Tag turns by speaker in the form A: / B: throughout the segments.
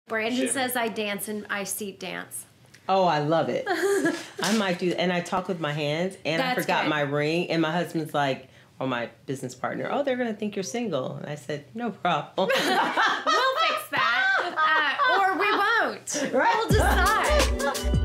A: Brandon says I dance and I seat dance.
B: Oh, I love it. I might do, and I talk with my hands, and I forgot my ring, and my husband's like, or my business partner, oh, they're going to think you're single. And I said, no problem.
A: We'll fix that. Or we won't.
B: Right.
A: We'll decide.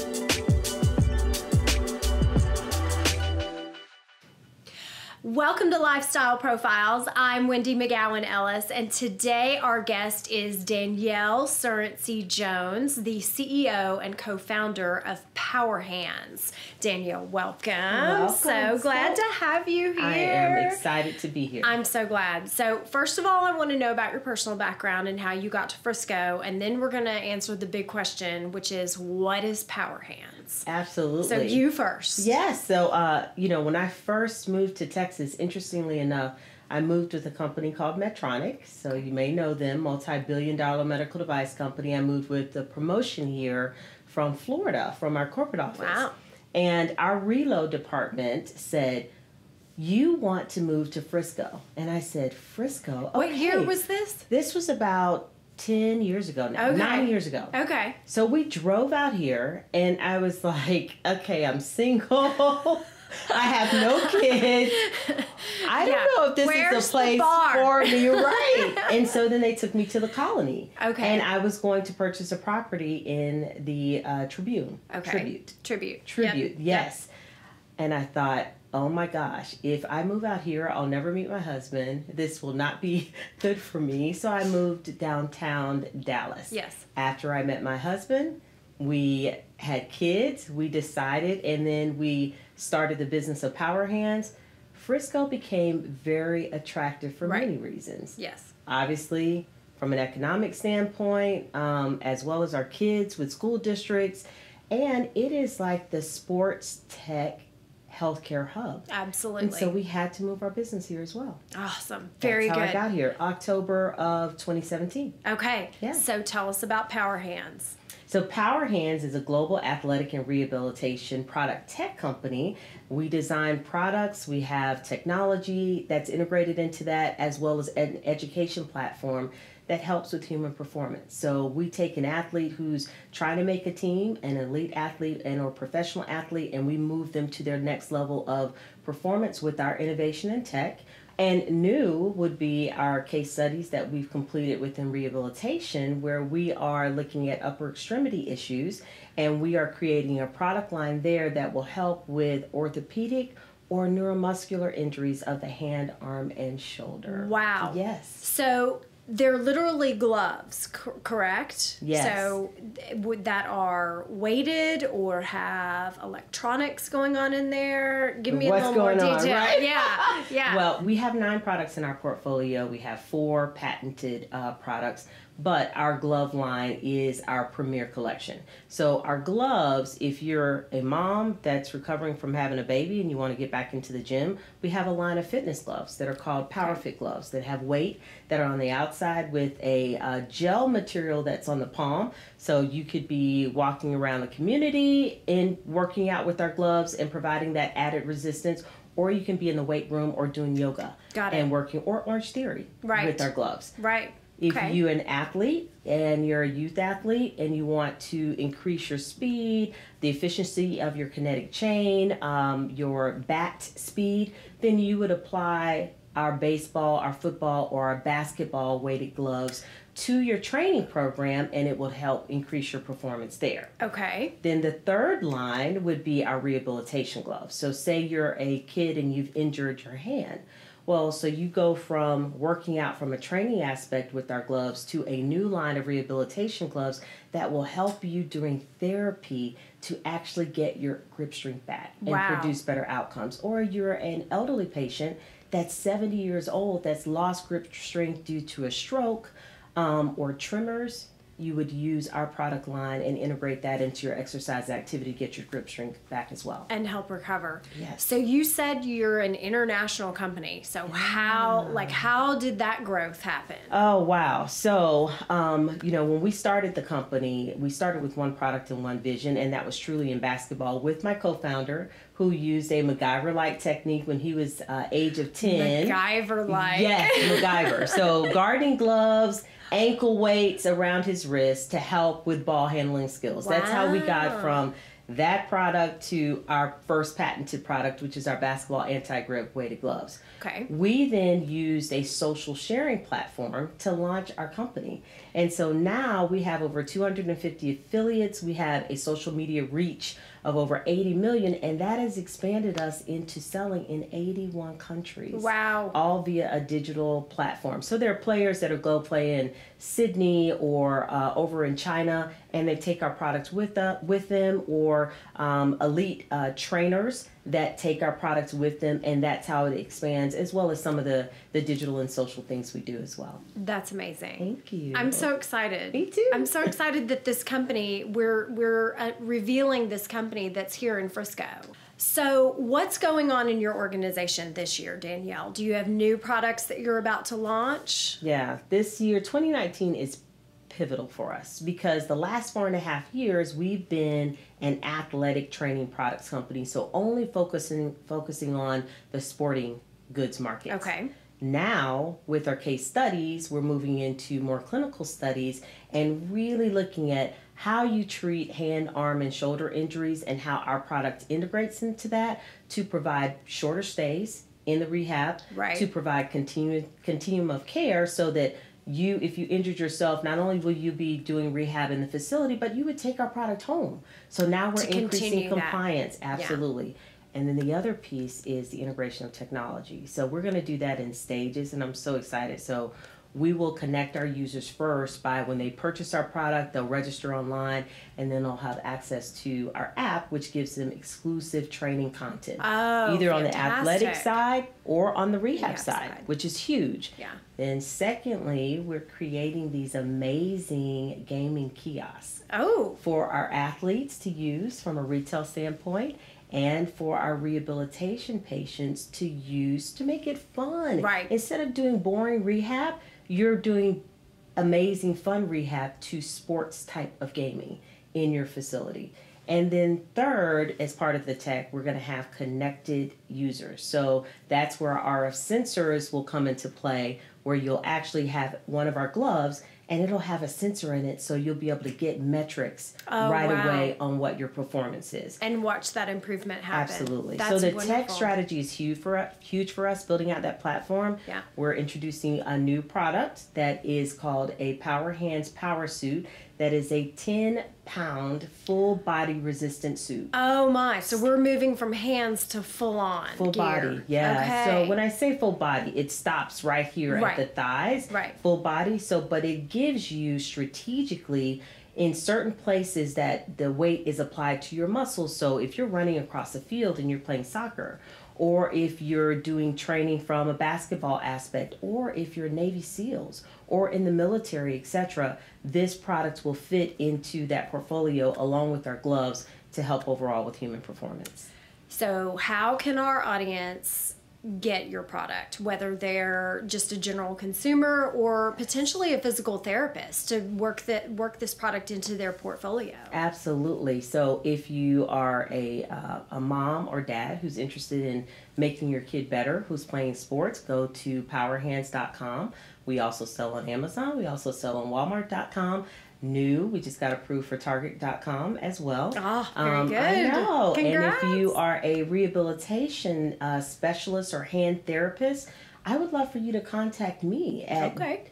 A: Welcome to Lifestyle Profiles. I'm Wendy McGowan Ellis, and today our guest is Danyel Surrency-Jones, the CEO and co-founder of PowerHandz. Danyel, welcome. So glad to have you here.
B: I am excited to be here.
A: I'm so glad. So first of all, I want to know about your personal background and how you got to Frisco, and then we're going to answer the big question, which is, what is PowerHandz?
B: Absolutely.
A: So you first.
B: Yes. So, when I first moved to Texas, interestingly enough, I moved with a company called Medtronic. So you may know them, multi-billion-dollar medical device company. I moved with the promotion here from Florida, from our corporate office.
A: Wow.
B: And our reload department said, you want to move to Frisco. And I said, Frisco? Okay.
A: What year was this?
B: This was about 10 years ago now, 9 years ago.
A: Okay.
B: So we drove out here, and I was like, okay, I'm single. I have no kids. I don't know if this is a place for me, right? And so then they took me to the Colony.
A: Okay.
B: And I was going to purchase a property in the Tribune.
A: Okay. Tribute.
B: Yep. Yes. Yep. And I thought, oh my gosh, if I move out here, I'll never meet my husband. This will not be good for me. So I moved downtown Dallas.
A: Yes.
B: After I met my husband, we had kids, we decided, and then we started the business of PowerHandz. Frisco became very attractive for many reasons.
A: Yes.
B: Obviously, from an economic standpoint, as well as our kids with school districts, and it is like the sports tech healthcare hub.
A: Absolutely.
B: And so we had to move our business here as well.
A: Awesome. Very good.
B: That's how I got here, October of 2017.
A: Okay.
B: Yeah.
A: So tell us about PowerHandz.
B: So PowerHandz is a global athletic and rehabilitation product tech company. We design products. We have technology that's integrated into that, as well as an education platform that helps with human performance. So we take an athlete who's trying to make a team, an elite athlete and or professional athlete, and we move them to their next level of performance with our innovation and tech. And new would be our case studies that we've completed within rehabilitation, where we are looking at upper extremity issues, and we are creating a product line there that will help with orthopedic or neuromuscular injuries of the hand, arm, and shoulder.
A: Wow.
B: Yes.
A: So they're literally gloves, correct?
B: Yes.
A: So that are weighted or have electronics going on in there? Give me a little more detail.
B: Right?
A: Yeah.
B: Well, we have 9 products in our portfolio. We have 4 patented products, but our glove line is our premier collection. So our gloves, if you're a mom that's recovering from having a baby and you want to get back into the gym, we have a line of fitness gloves that are called PowerFit gloves that have weight, that are on the outside with a gel material that's on the palm. So you could be walking around the community and working out with our gloves and providing that added resistance, or you can be in the weight room or doing yoga and working, or Orange Theory with our gloves.
A: Right.
B: If you're an athlete and you're a youth athlete and you want to increase your speed, the efficiency of your kinetic chain, your bat speed, then you would apply our baseball, our football, or our basketball weighted gloves to your training program, and it will help increase your performance there.
A: Okay.
B: Then the third line would be our rehabilitation gloves. So say you're a kid and you've injured your hand. Well, so you go from working out from a training aspect with our gloves to a new line of rehabilitation gloves that will help you during therapy to actually get your grip strength back and produce better outcomes. Or you're an elderly patient that's 70 years old that's lost grip strength due to a stroke or tremors. You would use our product line and integrate that into your exercise activity to get your grip strength back as well.
A: And help recover.
B: Yes.
A: So you said you're an international company. So how did that growth happen?
B: Oh, wow. So, when we started the company, we started with one product and one vision, and that was truly in basketball with my co-founder, who used a MacGyver-like technique when he was age of 10.
A: MacGyver-like.
B: Yes, MacGyver. So gardening gloves, ankle weights around his wrist to help with ball handling skills.
A: Wow.
B: That's how we got from that product to our first patented product, which is our basketball anti-grip weighted gloves.
A: Okay.
B: We then used a social sharing platform to launch our company. And so now we have over 250 affiliates. We have a social media reach of over 80 million, and that has expanded us into selling in 81 countries.
A: Wow.
B: All via a digital platform. So there are players that are go play in Sydney or over in China, and they take our products with them, or elite trainers that take our products with them, and that's how it expands, as well as some of the digital and social things we do as well.
A: That's amazing.
B: Thank you.
A: I'm so excited.
B: Me too.
A: I'm so excited that this company, we're revealing this company that's here in Frisco. So what's going on in your organization this year, Danyel? Do you have new products that you're about to launch?
B: Yeah, this year, 2019 is pivotal for us because the last 4.5 years we've been an athletic training products company, so only focusing on the sporting goods market.
A: Okay.
B: Now, with our case studies, we're moving into more clinical studies and really looking at how you treat hand, arm, and shoulder injuries and how our product integrates into that to provide shorter stays in the rehab,
A: right,
B: to provide continuum of care so that if you injured yourself, not only will you be doing rehab in the facility, but you would take our product home. So now we're increasing compliance. That. Absolutely. Yeah. And then the other piece is the integration of technology. So we're going to do that in stages, and I'm so excited. So we will connect our users first by when they purchase our product, they'll register online, and then they'll have access to our app, which gives them exclusive training content.
A: Oh,
B: either on
A: fantastic.
B: the athletic side or on the rehab side, which is huge.
A: Yeah.
B: Then secondly, we're creating these amazing gaming kiosks for our athletes to use from a retail standpoint, and for our rehabilitation patients to use to make it fun.
A: Right.
B: Instead of doing boring rehab, you're doing amazing fun rehab to sports type of gaming in your facility. And then third, as part of the tech, we're going to have connected users. So that's where our RF sensors will come into play, where you'll actually have one of our gloves and it'll have a sensor in it, so you'll be able to get metrics away on what your performance is.
A: And watch that improvement happen.
B: Absolutely.
A: That's
B: so the
A: wonderful.
B: tech strategy is huge for us, building out that platform.
A: Yeah.
B: We're introducing a new product that is called a PowerHandz Power Suit. That is a 10-pound full body resistant suit.
A: Oh my, so we're moving from hands to full on
B: Full
A: gear.
B: Body, yeah.
A: Okay.
B: So when I say full body, it stops right here at the thighs.
A: Right.
B: Full body, but it gives you strategically in certain places that the weight is applied to your muscles. So if you're running across a field and you're playing soccer, or if you're doing training from a basketball aspect, or if you're Navy SEALs, or in the military, etc., this product will fit into that portfolio along with our gloves to help overall with human performance.
A: So how can our audience get your product, whether they're just a general consumer or potentially a physical therapist, to work this product into their portfolio?
B: Absolutely. So if you are a mom or dad who's interested in making your kid better, who's playing sports, go to PowerHandz.com. We also sell on Amazon. We also sell on Walmart.com. We just got approved for Target.com as well.
A: Oh, very good.
B: I know.
A: Congrats.
B: And if you are a rehabilitation specialist or hand therapist, I would love for you to contact me at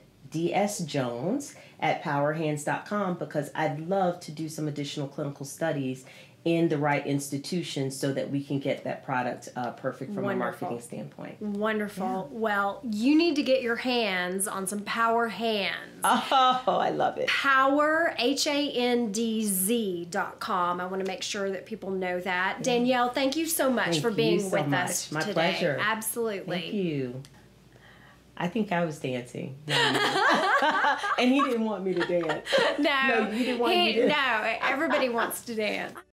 B: dsjones@powerhandz.com, because I'd love to do some additional clinical studies in the right institution so that we can get that product perfect from a marketing standpoint.
A: Wonderful. Yeah. Well, you need to get your hands on some PowerHandz.
B: Oh, I love it.
A: PowerHandz.com. I want to make sure that people know that. Yeah. Danyel, thank you so much for being with us today.
B: My pleasure.
A: Absolutely.
B: Thank you. I think I was dancing. And he didn't want me to dance.
A: No,
B: you didn't want me to dance.
A: No, everybody wants to dance.